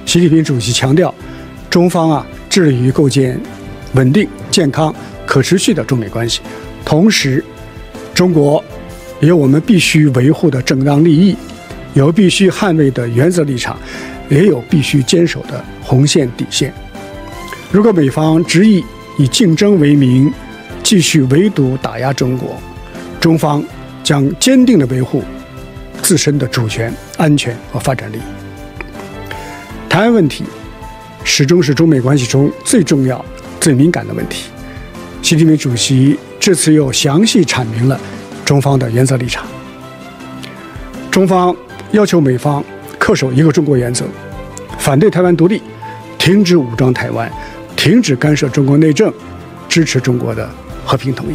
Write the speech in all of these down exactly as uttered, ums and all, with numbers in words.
习近平主席强调，中方啊致力于构建稳定、健康、可持续的中美关系，同时，中国有我们必须维护的正当利益，有必须捍卫的原则立场，也有必须坚守的红线底线。如果美方执意以竞争为名，继续围堵打压中国，中方将坚定地维护自身的主权、安全和发展利益。台湾问题始终是中美关系中最重要、最敏感的问题。习近平主席这次又详细阐明了中方的原则立场。中方要求美方恪守一个中国原则，反对台湾独立，停止武装台湾，停止干涉中国内政，支持中国的和平统一。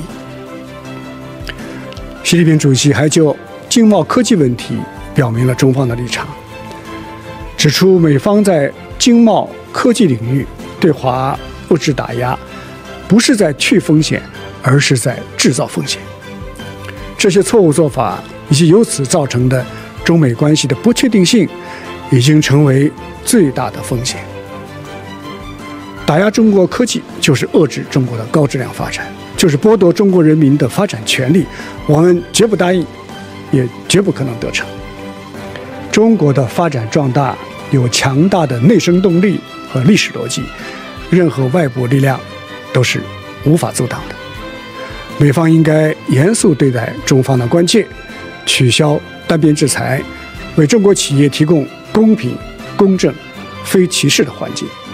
习近平主席还就经贸科技问题表明了中方的立场，指出美方在经贸科技领域对华物质打压，不是在去风险，而是在制造风险。这些错误做法以及由此造成的中美关系的不确定性，已经成为最大的风险。打压中国科技就是遏制中国的高质量发展，就是剥夺中国人民的发展权利，我们绝不答应，也绝不可能得逞。中国的发展壮大有强大的内生动力和历史逻辑，任何外部力量都是无法阻挡的。美方应该严肃对待中方的关切，取消单边制裁，为中国企业提供公平、公正、非歧视的环境。